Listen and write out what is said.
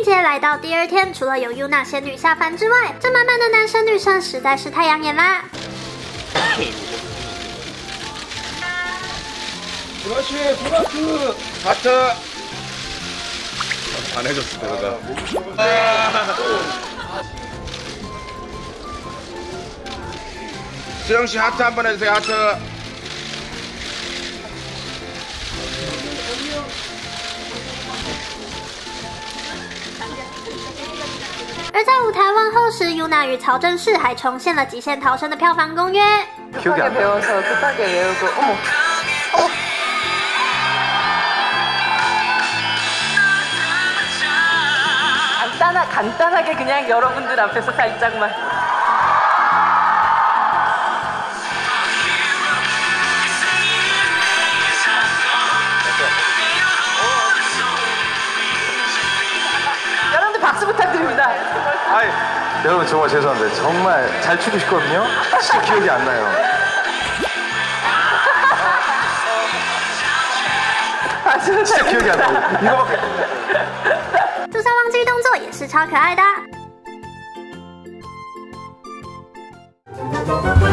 并且来到第2天，除了有 Yuna 仙女下凡之外，这满满的男生女生实在是太养眼啦。 브러쉬 토마토 하트 안 해줬어 내가 수영씨 하트 한번 해주세요 하트 而在舞台问候时，Yuna与曹正奭还重现了《极限逃生》的票房公约。 급하게 배워서 급하게 외우고 어머. 간단하게 그냥 여러분들 앞에서 살짝만. 여러분들 박수 부탁드립니다. 아이, 여러분 정말 죄송한데 정말 잘 추고 싶거든요. 진짜 기억이 안 나요. 진짜 기억이 안 나요. 이거밖에. 这稍忘记动作也是超可爱的。